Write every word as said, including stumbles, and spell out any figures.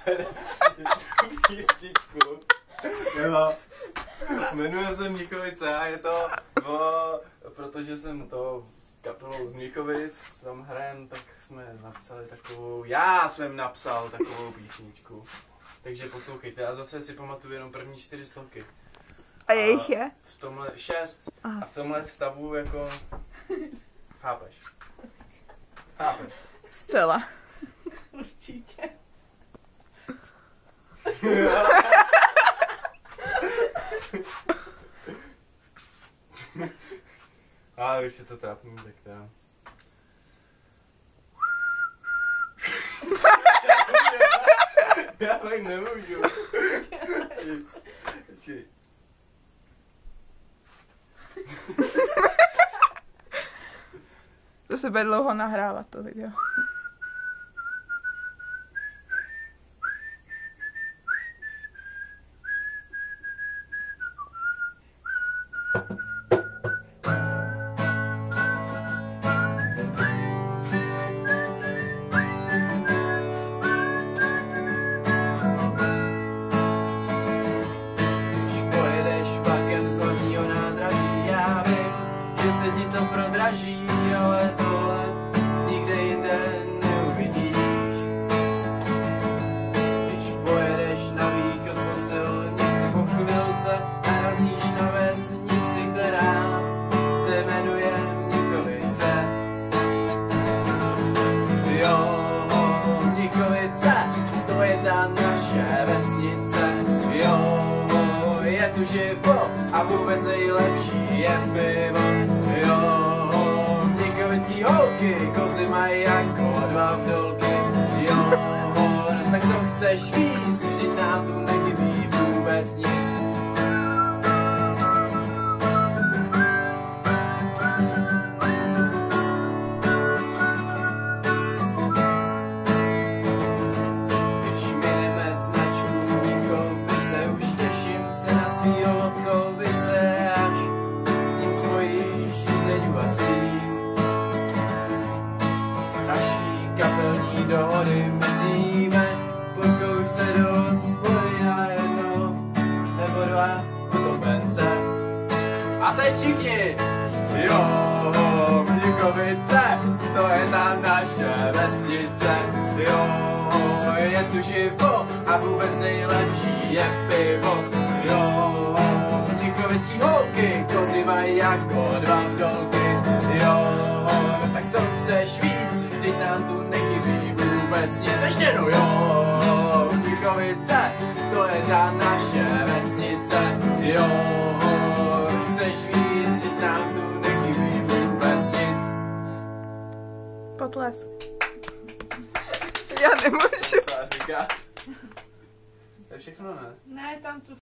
tady tu písničku. Jo. Jmenuje se Mnichovice a je to, bo, protože jsem to s kapelou z Mnichovic, s vám hrajem, tak jsme napsali takovou, já jsem napsal takovou písničku. Takže poslouchejte, a zase si pamatuju jenom první čtyři slovky. A jejich je? V tomhle šest. Aha. A v tomhle stavu jako, chápeš? Chápeš? Zcela. Určitě. Ale už je to trápný, tak to já. Já tak nemůžu. Počkej. To se bude dlouho nahrávat to video. Se ti to prodraží, ale tohle nikde jinde neuvidíš. Když pojedeš na východ po silnici, po chvilce narazíš na vesnici, která se jmenuje Mnichovice. Jo, Mnichovice, to je ta naše vesnice. Jo, je tu živo a vůbec nejlepší je pivo. Jo, mnichovický holky, kozy mají jako dva vdolky. Jo, tak co chceš víc, vždyť nám tu nechybí vůbec nic. Když mineme značku Mnichovice, už těším se na svý Lobkovice, až s ním svojí žízeňu a sním. Naší kapelní dohody mizíme, po zkoušce do hospody na jedno nebo dva utopence. A teď všichni! Jo, Mnichovice, to je ta naše vesnice. Jo, je tu živo a vůbec nejlepší je pivo. Jo, mnichovický holky, kozy mají jako dva vdolky. Jo, tak co chceš víc, vždyť nám tu nechybí vůbec nic. Ještě jednou, jo, Mnichovice, to je ta naše vesnice. Jo, chceš víc, vždyť nám tu nechybí vůbec nic. Potlesk. Já nemůžu. Co říká? To je všechno, ne? Ne, tam tu